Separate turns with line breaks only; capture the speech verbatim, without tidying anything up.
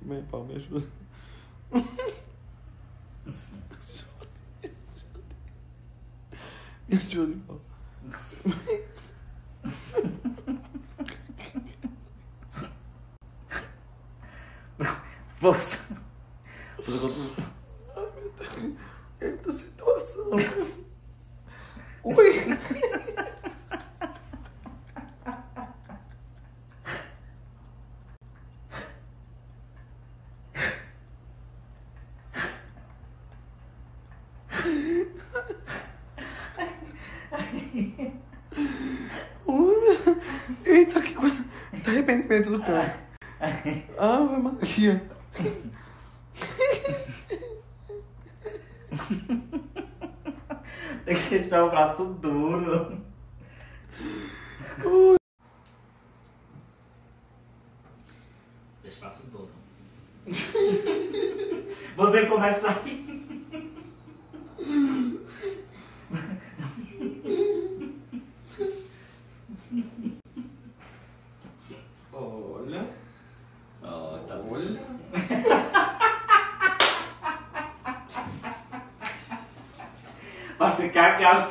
Meu pau, me ajuda. Me ajuda, pau.
Força.
Ai, meu Deus. Eita situação. Ui. Eita, que coisa. Tá arrependimento do campo. Ah, vai Maria.
Tem que deixar o braço duro.
Ui.
Deixa o braço duro. Você começa a rir.
Olha.
Oh, tá.
Olha.
Você cagar.